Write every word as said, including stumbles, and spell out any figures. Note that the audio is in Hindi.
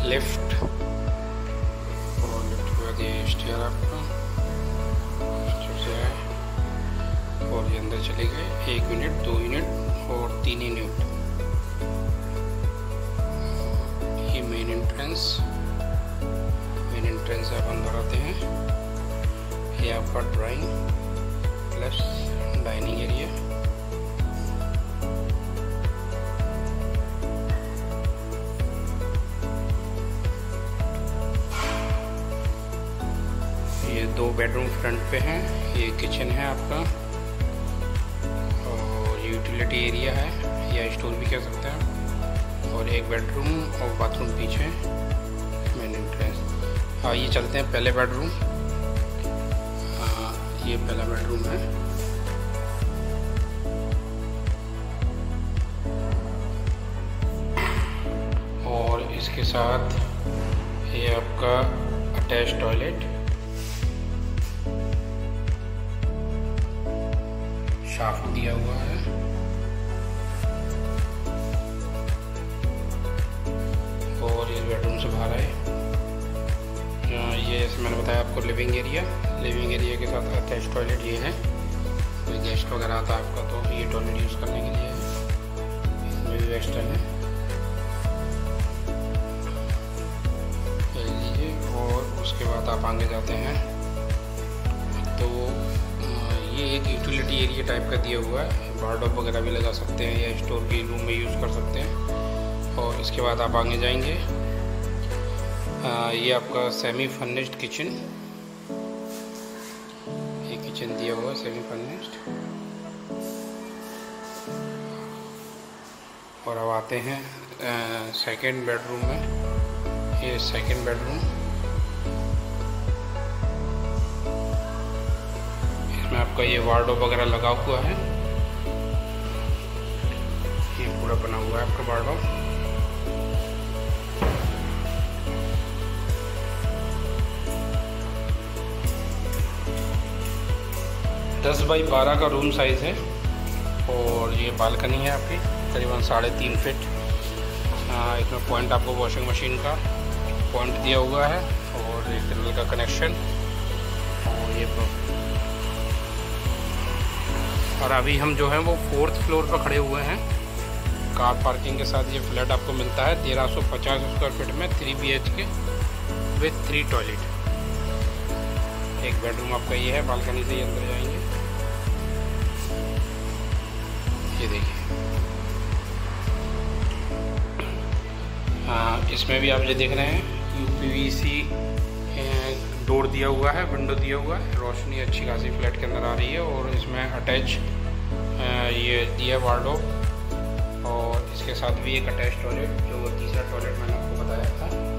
लिफ्ट, और लिफ्ट के बाद ये स्टेयर आपका से है, और ये अंदर चले गए। एक यूनिट, दो यूनिट और तीन यूनिट। ये मेन एंट्रेंस, मेन एंट्रेंस से आप अंदर आते हैं। ये आपका ड्राइंग प्लस डाइनिंग एरिया। ये दो बेडरूम फ्रंट पे हैं। ये किचन है आपका, और यूटिलिटी एरिया है या स्टोर भी कह सकते हैं, और एक बेडरूम और बाथरूम पीछे, मेन एंट्रेंस। हाँ, ये चलते हैं पहले बेडरूम। हाँ, ये पहला बेडरूम है। और इसके साथ ये आपका अटैच टॉयलेट, शाफ्ट दिया हुआ है। और इस बेडरूम से बाहर आए, ये जैसे मैंने बताया आपको लिविंग एरिया, लिविंग एरिया के साथ अटैच टॉयलेट ये है। कोई गेस्ट वगैरह आता है आपका तो ये टॉयलेट यूज़ करने के लिए है। इसमें भी वेस्टर्न है, ले लीजिए। और उसके बाद आप आगे जाते हैं तो ये एक यूटिलिटी एरिया टाइप का दिया हुआ है। वार्डरोब वगैरह भी लगा सकते हैं या स्टोर के रूम में यूज़ कर सकते हैं। और इसके बाद आप आगे जाएंगे, आ, ये आपका सेमी फर्निश्ड किचन, ये किचन दिया हुआ है सेमी फर्निश्ड। और अब आते हैं सेकंड बेडरूम में। ये सेकंड बेडरूम, इसमें आपका ये वार्डरोब वगैरह लगा हुआ है। ये पूरा बना हुआ है आपका वार्डरोब। दस बाई बारह का रूम साइज़ है। और ये बालकनी है आपकी करीबन साढ़े तीन फिट। इसमें पॉइंट आपको वॉशिंग मशीन का पॉइंट दिया हुआ है, और एक नल का कनेक्शन। और ये और अभी हम जो है वो फोर्थ फ्लोर पर खड़े हुए हैं। कार पार्किंग के साथ ये फ्लैट आपको मिलता है तेरह सौ पचास स्क्वायर फीट में, three B H K with three toilet. एक बेडरूम आपका ये है, बालकनी से ही अंदर जाएंगे। ये देखिए, हाँ, इसमें भी आप जो देख रहे हैं U P V C door दिया हुआ है, विंडो दिया हुआ है। रोशनी अच्छी खासी फ्लैट के अंदर आ रही है। और इसमें अटैच ये दिया वार्डरोब, और इसके साथ भी एक अटैच टॉयलेट, जो तीसरा टॉयलेट मैंने आपको बताया था।